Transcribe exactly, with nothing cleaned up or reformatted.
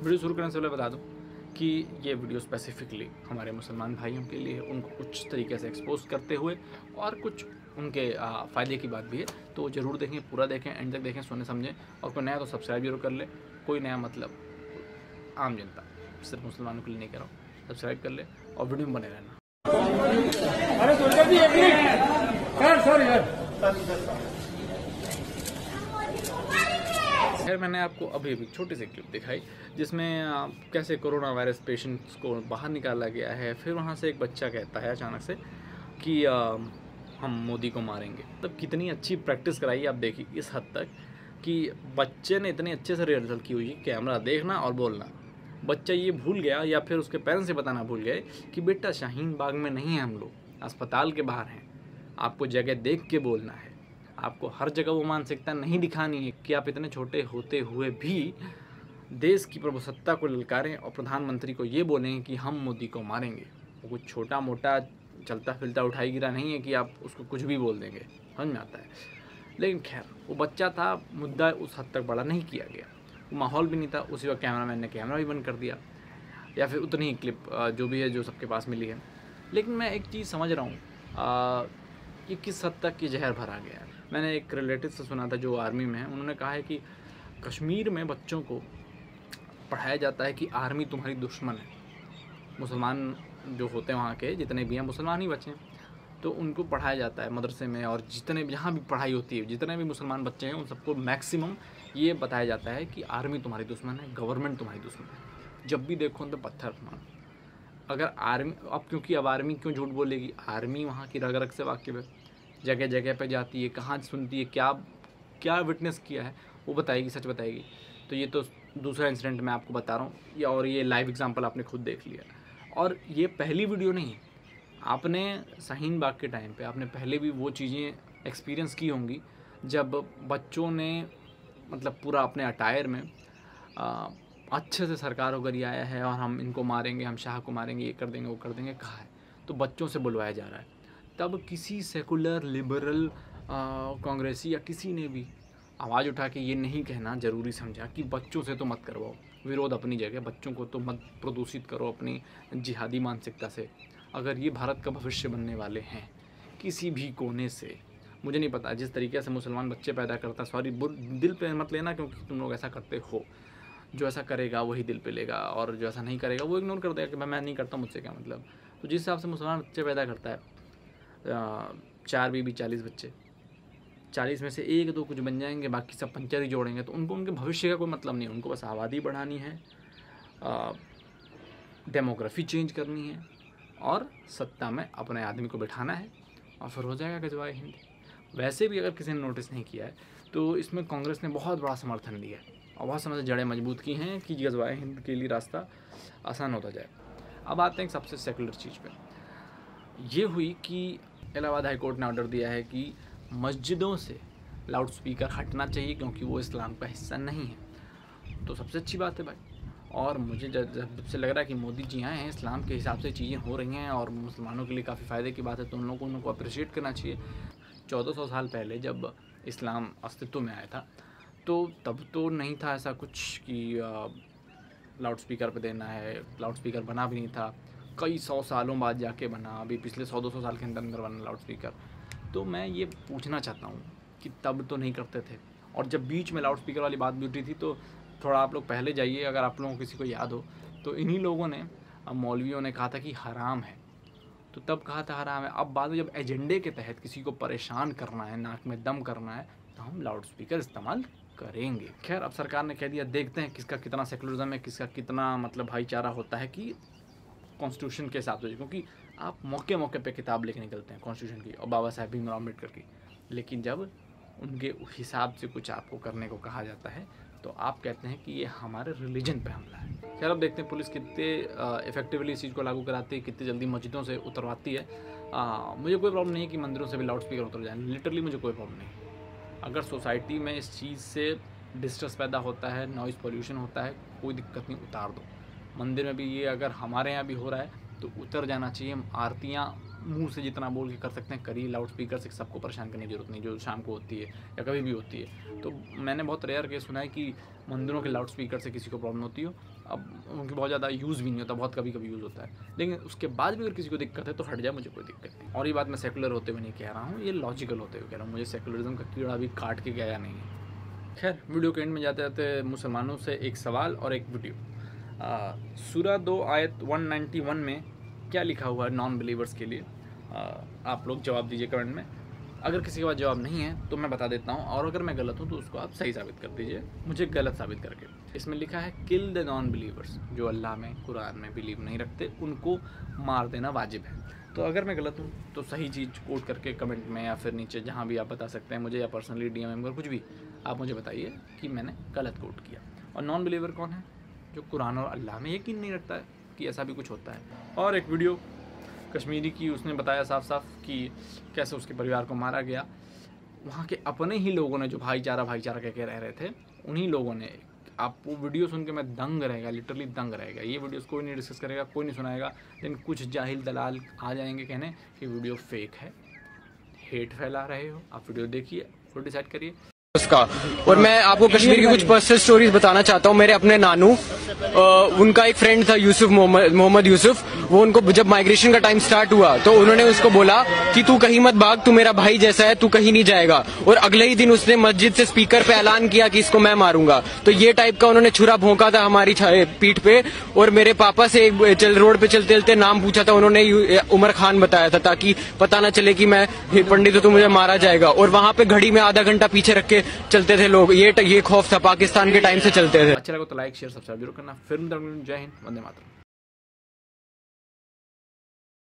Video शुरू करने से पहले बता दूं कि ये वीडियो स्पेसिफिकली हमारे मुसलमान भाइयों के लिए उनको कुछ तरीके से एक्सपोज करते हुए और कुछ उनके फ़ायदे की बात भी है, तो ज़रूर देखें, पूरा देखें, एंड तक देखें, सुने समझें। और कोई नया तो सब्सक्राइब जरूर कर ले। कोई नया मतलब आम जनता, सिर्फ मुसलमानों के लिए नहीं कह रहा हूँ, सब्सक्राइब कर ले और वीडियो में बने रहना। अरे दुर्गा जी एक मिनट सर सर यार खैर, मैंने आपको अभी अभी छोटी सी क्लिप दिखाई जिसमें कैसे कोरोना वायरस पेशेंट्स को बाहर निकाला गया है। फिर वहाँ से एक बच्चा कहता है अचानक से कि आ, हम मोदी को मारेंगे। तब कितनी अच्छी प्रैक्टिस कराई आप देखिए इस हद तक कि बच्चे ने इतने अच्छे से रिहर्सल की हुई, कैमरा देखना और बोलना। बच्चा ये भूल गया या फिर उसके पेरेंट्स से बताना भूल गए कि बेटा शाहीन बाग में नहीं है, हम लोग अस्पताल के बाहर हैं, आपको जगह देख के बोलना है। आपको हर जगह वो मानसिकता नहीं दिखानी है कि आप इतने छोटे होते हुए भी देश की प्रभुसत्ता को ललकारें और प्रधानमंत्री को ये बोलें कि हम मोदी को मारेंगे। वो कुछ छोटा मोटा चलता फिरता उठाई गिरा नहीं है कि आप उसको कुछ भी बोल देंगे, समझ में आता है। लेकिन खैर, वो बच्चा था, मुद्दा उस हद तक बड़ा नहीं किया गया, वो माहौल भी नहीं था। उसी वक्त कैमरामैन ने कैमरा भी बंद कर दिया, या फिर उतनी ही क्लिप जो भी है जो सबके पास मिली है। लेकिन मैं एक चीज़ समझ रहा हूँ कि किस हद तक ये जहर भरा गया है। मैंने एक रिलेटिव से सुना था जो आर्मी में है, उन्होंने कहा है कि कश्मीर में बच्चों को पढ़ाया जाता है कि आर्मी तुम्हारी दुश्मन है। मुसलमान जो होते हैं वहाँ के जितने भी हैं, मुसलमान ही बच्चे हैं, तो उनको पढ़ाया जाता है मदरसे में, और जितने जहाँ भी पढ़ाई होती है, जितने भी मुसलमान बच्चे हैं उन सबको मैक्सिमम ये बताया जाता है कि आर्मी तुम्हारी दुश्मन है, गवर्नमेंट तुम्हारी दुश्मन है। जब भी देखो तो पत्थर मारो। अगर आर्मी, अब क्योंकि अब आर्मी क्यों झूठ बोलेगी, आर्मी वहाँ की रग रग से वाकिफ़ है, जगह जगह पे जाती है, कहाँ सुनती है, क्या क्या विटनेस किया है वो बताएगी, सच बताएगी। तो ये तो दूसरा इंसिडेंट मैं आपको बता रहा हूँ, या और ये लाइव एग्जांपल आपने खुद देख लिया। और ये पहली वीडियो नहीं है, आपने शाहीन बाग के टाइम पे आपने पहले भी वो चीज़ें एक्सपीरियंस की होंगी जब बच्चों ने मतलब पूरा अपने अटायर में आ, अच्छे से सरकार होकर ये आया है और हम इनको मारेंगे, हम शाह को मारेंगे, ये कर देंगे, वो कर देंगे, कहा है। तो बच्चों से बुलवाया जा रहा है। तब किसी सेकुलर लिबरल कांग्रेसी या किसी ने भी आवाज़ उठा के ये नहीं कहना ज़रूरी समझा कि बच्चों से तो मत करवाओ। विरोध अपनी जगह, बच्चों को तो मत प्रदूषित करो अपनी जिहादी मानसिकता से। अगर ये भारत का भविष्य बनने वाले हैं किसी भी कोने से, मुझे नहीं पता जिस तरीके से मुसलमान बच्चे पैदा करता, सॉरी दिल पे मत लेना क्योंकि तुम लोग ऐसा करते हो। जो ऐसा करेगा वही दिल पे लेगा, और जो ऐसा नहीं करेगा वो इग्नोर कर देगा कि मैं मैं नहीं करता, मुझसे क्या मतलब। तो जिस हिसाब से मुसलमान बच्चे पैदा करता है, चार बीबी चालीस बच्चे, चालीस में से एक दो कुछ बन जाएंगे, बाकी सब पंचर ही जोड़ेंगे, तो उनको उनके भविष्य का कोई मतलब नहीं है। उनको बस आबादी बढ़ानी है, डेमोग्राफी चेंज करनी है और सत्ता में अपने आदमी को बिठाना है, और फिर हो जाएगा गजवाए हिंद। वैसे भी अगर किसी ने नोटिस नहीं किया है तो इसमें कांग्रेस ने बहुत बड़ा समर्थन दिया है और बहुत समय से जड़ें मजबूत की हैं कि गजवाए हिंद के लिए रास्ता आसान होता जाए। अब आते हैं सबसे सेकुलर चीज़ पे। ये हुई कि इलाहाबाद हाई कोर्ट ने ऑर्डर दिया है कि मस्जिदों से लाउड स्पीकर हटना चाहिए क्योंकि वो इस्लाम का हिस्सा नहीं है। तो सबसे अच्छी बात है भाई, और मुझे जब से लग रहा है कि मोदी जी आए हैं, इस्लाम के हिसाब से चीज़ें हो रही हैं और मुसलमानों के लिए काफ़ी फ़ायदे की बात है, तो उन लोगों को उनको अप्रिशिएट करना चाहिए। चौदह सौ साल पहले जब इस्लाम अस्तित्व में आया था तो तब तो नहीं था ऐसा कुछ कि लाउड स्पीकर पे देना है। लाउड स्पीकर बना भी नहीं था, कई सौ सालों बाद जाके बना, अभी पिछले सौ दो सौ साल के अंदर अंदर बना लाउड स्पीकर। तो मैं ये पूछना चाहता हूँ कि तब तो नहीं करते थे, और जब बीच में लाउड स्पीकर वाली बात भी उठी थी तो थोड़ा आप लोग पहले जाइए, अगर आप लोगों को किसी को याद हो तो इन्हीं लोगों ने, मौलवियों ने कहा था कि हराम है, तो तब कहा था हराम है। अब बाद में जब एजेंडे के तहत किसी को परेशान करना है, नाक में दम करना है, तो हम लाउड स्पीकर इस्तेमाल करेंगे। खैर, अब सरकार ने कह दिया, देखते हैं किसका कितना सेकुलरिज्म है, किसका कितना मतलब भाईचारा होता है कि कॉन्स्टिट्यूशन के हिसाब से। क्योंकि आप मौके मौके पे किताब लेके निकलते हैं कॉन्स्टिट्यूशन की और बाबा साहेब भीमराव अम्बेडकर की, लेकिन जब उनके हिसाब से कुछ आपको करने को कहा जाता है तो आप कहते हैं कि ये हमारे रिलीजन पे हमला है। खैर, अब देखते हैं पुलिस कितने इफेक्टिवली इस चीज़ को लागू कराती है, कितनी जल्दी मस्जिदों से उतरवाती है। आ, मुझे कोई प्रॉब्लम नहीं है कि मंदिरों से भी लाउड स्पीकर उतर जाए, लिटरली मुझे कोई प्रॉब्लम नहीं। अगर सोसाइटी में इस चीज़ से डिस्ट्रेस पैदा होता है, नॉइज़ पोल्यूशन होता है, कोई दिक्कत नहीं, उतार दो। मंदिर में भी ये अगर हमारे यहाँ भी हो रहा है तो उतर जाना चाहिए। आरतियाँ मुंह से जितना बोल के कर सकते हैं करिए, लाउड स्पीकर से सबको परेशान करने की जरूरत नहीं, जो शाम को होती है या कभी भी होती है। तो मैंने बहुत रेयर केस सुना है कि मंदिरों के लाउड स्पीकर से किसी को प्रॉब्लम होती हो, अब उनकी बहुत ज़्यादा यूज़ भी नहीं होता, बहुत कभी कभी यूज़ होता है, लेकिन उसके बाद भी अगर किसी को दिक्कत है तो हट जाए, मुझे कोई दिक्कत नहीं। और ये बात मैं सेकुलर होते हुए नहीं कह रहा हूँ, ये लॉजिकल होते हुए कह रहा हूँ, मुझे सेकुलरिज्म का कीड़ा भी काट के गया नहीं है। खैर, वीडियो के एंड में जाते जाते मुसलमानों से एक सवाल और एक वीडियो। सूरा दो आयत एक सौ इक्यानवे में क्या लिखा हुआ है नॉन बिलीवर्स के लिए, आ, आप लोग जवाब दीजिए कमेंट में। अगर किसी के पास जवाब नहीं है तो मैं बता देता हूँ, और अगर मैं गलत हूँ तो उसको आप सही साबित कर दीजिए, मुझे गलत साबित करके। इसमें लिखा है किल द नॉन बिलीवर्स, जो अल्लाह में कुरान में बिलीव नहीं रखते उनको मार देना वाजिब है। तो अगर मैं गलत हूँ तो सही चीज़ कोट करके कमेंट में या फिर नीचे जहाँ भी आप बता सकते हैं मुझे, या पर्सनली डी एम कर कुछ भी आप मुझे बताइए कि मैंने गलत कोट किया। और नॉन बिलीवर कौन है? जो कुरान और अल्लाह में यकीन नहीं रखता है कि ऐसा भी कुछ होता है। और एक वीडियो कश्मीरी की, उसने बताया साफ साफ कि कैसे उसके परिवार को मारा गया। वहाँ के अपने ही लोगों ने, जो भाईचारा भाईचारा कह के रह रहे थे, उन्हीं लोगों ने, आप वो वीडियो सुन के मैं दंग रहेगा, लिटरली दंग रहेगा। ये वीडियोस कोई नहीं डिस्कस करेगा, कोई नहीं सुनाएगा, लेकिन कुछ जाहिल दलाल आ जाएंगे कहने कि वीडियो फेक है, हेट फैला रहे हो। आप वीडियो देखिए, खुद डिसाइड करिए उसका। और मैं आपको कश्मीर की कुछ पर्सनल स्टोरीज बताना चाहता हूँ। मेरे अपने नानू, आ, उनका एक फ्रेंड था यूसुफ, मोहम्मद यूसुफ। वो उनको जब माइग्रेशन का टाइम स्टार्ट हुआ तो उन्होंने उसको बोला कि तू कहीं मत भाग, तू मेरा भाई जैसा है, तू कहीं नहीं जाएगा। और अगले ही दिन उसने मस्जिद से स्पीकर पे ऐलान किया कि इसको मैं मारूंगा। तो ये टाइप का उन्होंने छुरा भोंका था हमारी पीठ पे। और मेरे पापा से चल, रोड पे चलते चलते नाम पूछा था, उन्होंने उमर खान बताया था, ताकि पता ना चले कि मैं पंडित हूं तो मुझे मारा जाएगा। और वहां पे घड़ी में आधा घंटा पीछे रख के चलते थे लोग। ये ये खौफ था, पाकिस्तान के टाइम से चलते थे। अच्छा लगा तो लाइक शेयर सब्सक्राइब जरूर करना। फिर जय हिंद, वंदे मातरम।